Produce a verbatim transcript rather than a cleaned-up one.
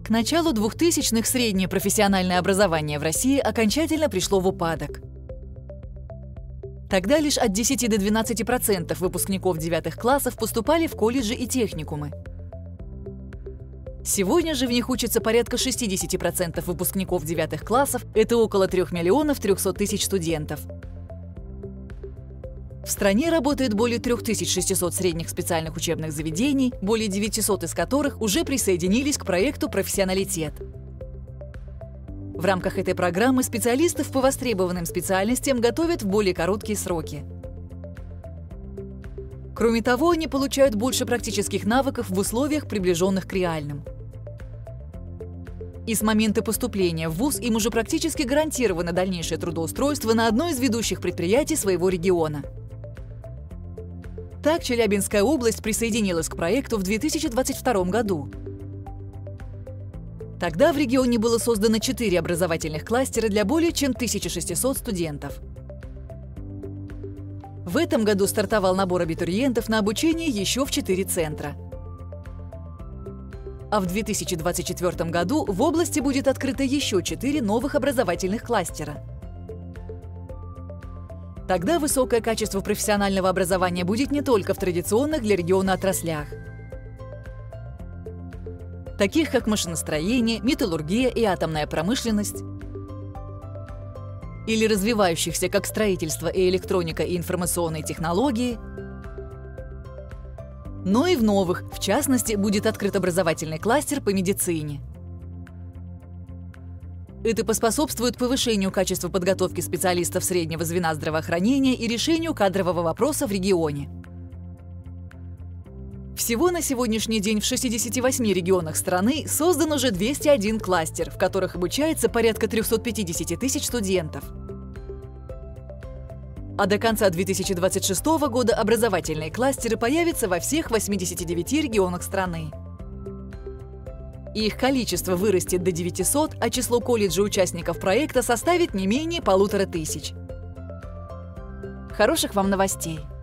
К началу двухтысячных среднее профессиональное образование в России окончательно пришло в упадок. Тогда лишь от десяти до двенадцати процентов выпускников девятых классов поступали в колледжи и техникумы. Сегодня же в них учатся порядка шестидесяти процентов выпускников девятых классов, это около трёх миллионов трёхсот тысяч студентов. В стране работает более трёх тысяч шестисот средних специальных учебных заведений, более девятисот из которых уже присоединились к проекту «Профессионалитет». В рамках этой программы специалистов по востребованным специальностям готовят в более короткие сроки. Кроме того, они получают больше практических навыков в условиях, приближенных к реальным. И с момента поступления в вуз им уже практически гарантировано дальнейшее трудоустройство на одно из ведущих предприятий своего региона. Так, Челябинская область присоединилась к проекту в две тысячи двадцать втором году. Тогда в регионе было создано четыре образовательных кластера для более чем тысячи шестисот студентов. В этом году стартовал набор абитуриентов на обучение еще в четыре центра. А в две тысячи двадцать четвёртом году в области будет открыто еще четыре новых образовательных кластера. Тогда высокое качество профессионального образования будет не только в традиционных для региона отраслях, таких как машиностроение, металлургия и атомная промышленность, или развивающихся как строительство и электроника и информационные технологии, но и в новых, в частности, будет открыт образовательный кластер по медицине. Это поспособствует повышению качества подготовки специалистов среднего звена здравоохранения и решению кадрового вопроса в регионе. Всего на сегодняшний день в шестидесяти восьми регионах страны создан уже двести один кластер, в которых обучается порядка трёхсот пятидесяти тысяч студентов. А до конца две тысячи двадцать шестого года образовательные кластеры появятся во всех восьмидесяти девяти регионах страны. Их количество вырастет до девятисот, а число колледжей участников проекта составит не менее полутора тысяч. Хороших вам новостей!